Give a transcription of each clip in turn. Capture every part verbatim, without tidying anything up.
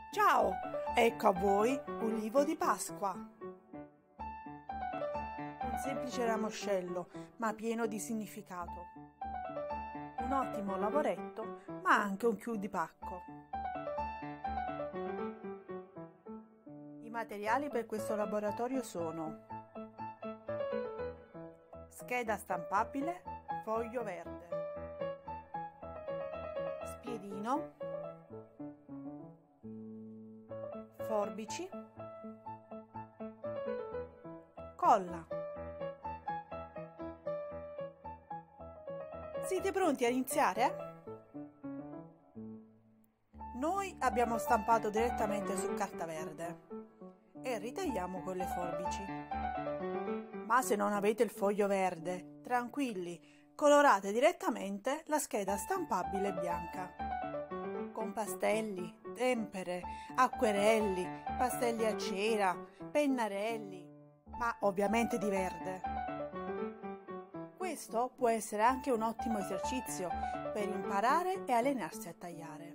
Ciao, ecco a voi Ulivo di Pasqua. Un semplice ramoscello, ma pieno di significato. Un ottimo lavoretto, ma anche un chiù di pacco. I materiali per questo laboratorio sono scheda stampabile, foglio verde, spiedino, forbici, colla. Siete pronti a iniziare? Noi abbiamo stampato direttamente su carta verde e ritagliamo con le forbici. Ma se non avete il foglio verde, tranquilli, colorate direttamente la scheda stampabile bianca. Con pastelli, tempere, acquerelli, pastelli a cera, pennarelli, ma ovviamente di verde. Questo può essere anche un ottimo esercizio per imparare e allenarsi a tagliare.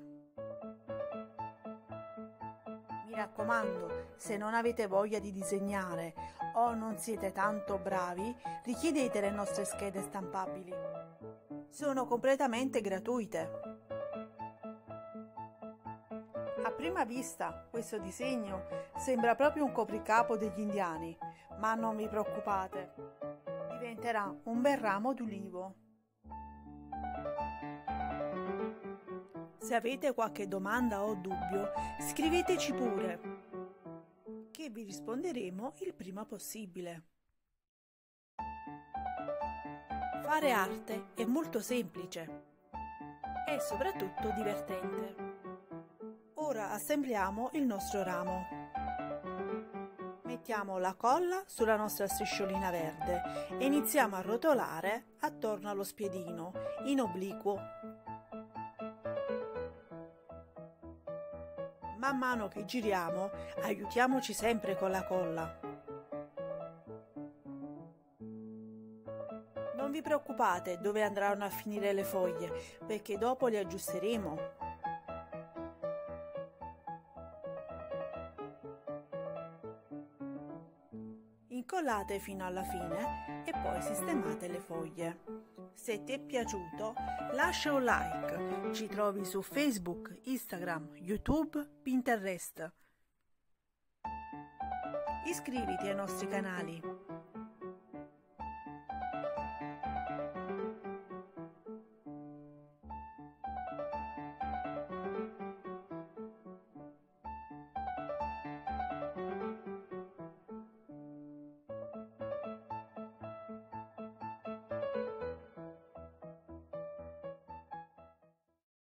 Mi raccomando, se non avete voglia di disegnare o non siete tanto bravi, richiedete le nostre schede stampabili. Sono completamente gratuite. A prima vista questo disegno sembra proprio un copricapo degli indiani, ma non vi preoccupate, diventerà un bel ramo d'ulivo. Se avete qualche domanda o dubbio, scriveteci pure, che vi risponderemo il prima possibile. Fare arte è molto semplice e soprattutto divertente. Ora assembliamo il nostro ramo. Mettiamo la colla sulla nostra strisciolina verde e iniziamo a rotolare attorno allo spiedino in obliquo. Man mano che giriamo, aiutiamoci sempre con la colla. Non vi preoccupate dove andranno a finire le foglie, perché dopo le aggiusteremo. Incollate fino alla fine e poi sistemate le foglie. Se ti è piaciuto, lascia un like. Ci trovi su Facebook, Instagram, YouTube, Pinterest. Iscriviti ai nostri canali.